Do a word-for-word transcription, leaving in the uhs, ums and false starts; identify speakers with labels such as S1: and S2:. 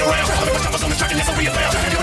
S1: around. All the numbers on the track and yes, I'll be there.